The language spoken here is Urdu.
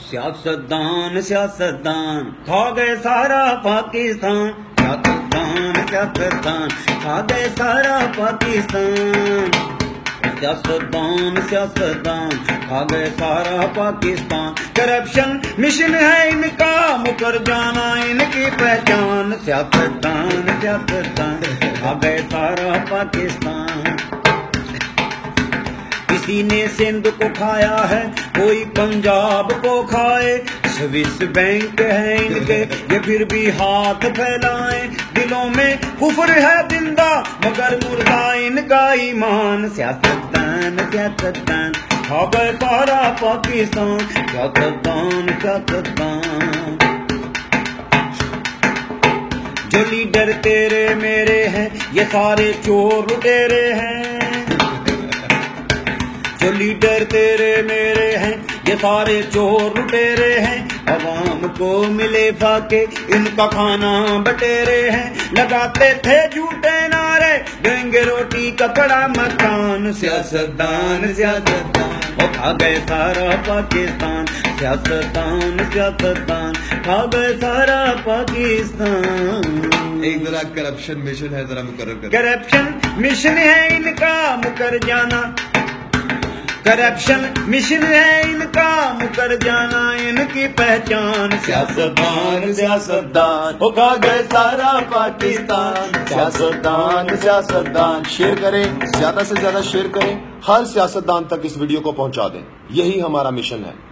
سیاستدان سیاستدان کھا گئے سارا پاکستان، سیاستدان سیاستدان کھا گئے سارا پاکستان، سیاستدان سیاستدان کھا گئے سارا پاکستان، کرپشن مشن ہے ان کا مکر جانا ان کی پہچان، سیاستدان سیاستدان کھا گئے سارا پاکستان، کسی نے سندھ کو کھایا ہے کوئی پنجاب کو کھائے، سوئس بینک ہے ان کے یہ پھر بھی ہاتھ پھیلائیں، دلوں میں کفر ہے زندہ مگر مردہ ان کا ایمان، سیاستدان سیاستدان کھا گئے سارا پاکستان، سیاستدان سیاستدان، جو لیڈر تیرے میرے ہیں یہ سارے چور لٹیرے ہیں، جو لیڈر تیرے میرے ہیں یہ سارے چور لٹیرے ہیں، عوام کو ملے فاقے ان کا کھانا بٹیرے ہیں، لگاتے تھے جھوٹے نعرے دیں گے روٹی کپڑا مکان، سیاستدان سیاستدان وہ کھا گئے سارا پاکستان، سیاستدان سیاستدان کھا گئے سارا پاکستان۔ ایک ذرا کرپشن مشن ہے ذرا مقرر کر، کرپشن مشن ہے ان کا مکر جانا، کرپشن مشن ہے ان کا مکر جانا ان کی پہچان، سیاستدان سیاستدان وہ کھا گئے سارا پاکستان، سیاستدان سیاستدان۔ شیئر کریں، زیادہ سے زیادہ شیئر کریں، ہر سیاستدان تک اس ویڈیو کو پہنچا دیں، یہی ہمارا مشن ہے۔